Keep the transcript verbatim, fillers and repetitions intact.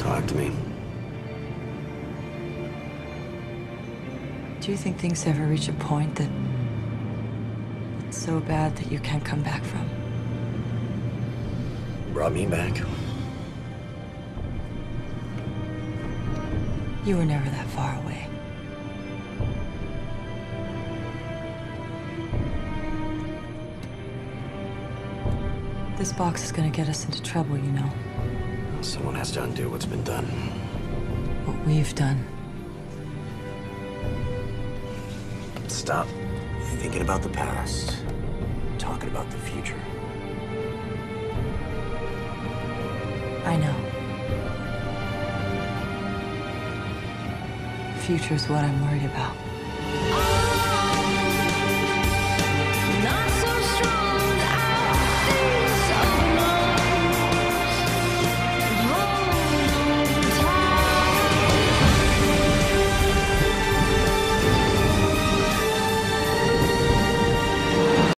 Talk to me. Do you think things ever reach a point that it's so bad that you can't come back from? Brought me back. You were never that far away. This box is gonna get us into trouble, you know. Someone has to undo what's been done. What we've done. Stop thinking about the past. Talking about the future. I know. Future's what I'm worried about.